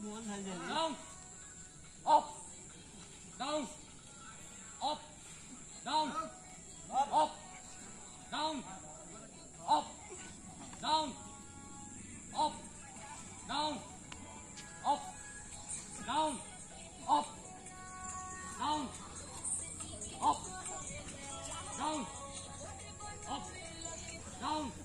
muốn hay gì? Down. Up. Down. Up. Down. Up. Down. Up. Down. Up. Down. Up. Down. Up. Down. Up. Down. Up. Down.